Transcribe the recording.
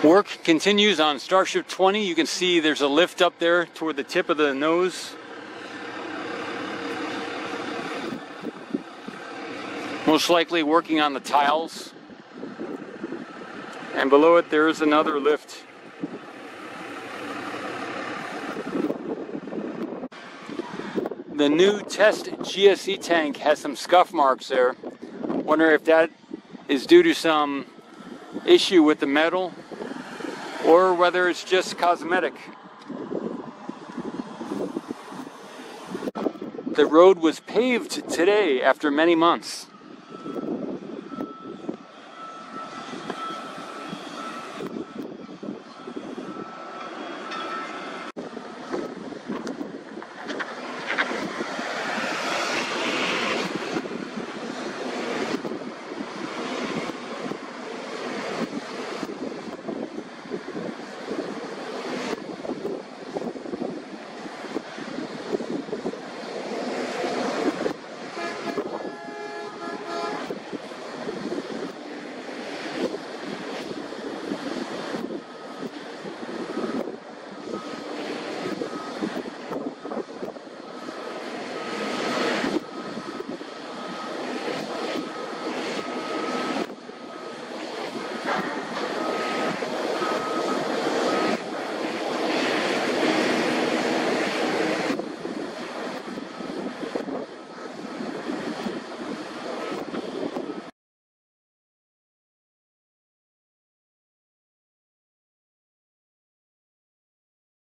Work continues on Starship 20. You can see there's a lift up there toward the tip of the nose. Most likely working on the tiles. And below it there is another lift. The new test GSE tank has some scuff marks there. Wonder if that is due to some issue with the metal or whether it's just cosmetic. The road was paved today after many months.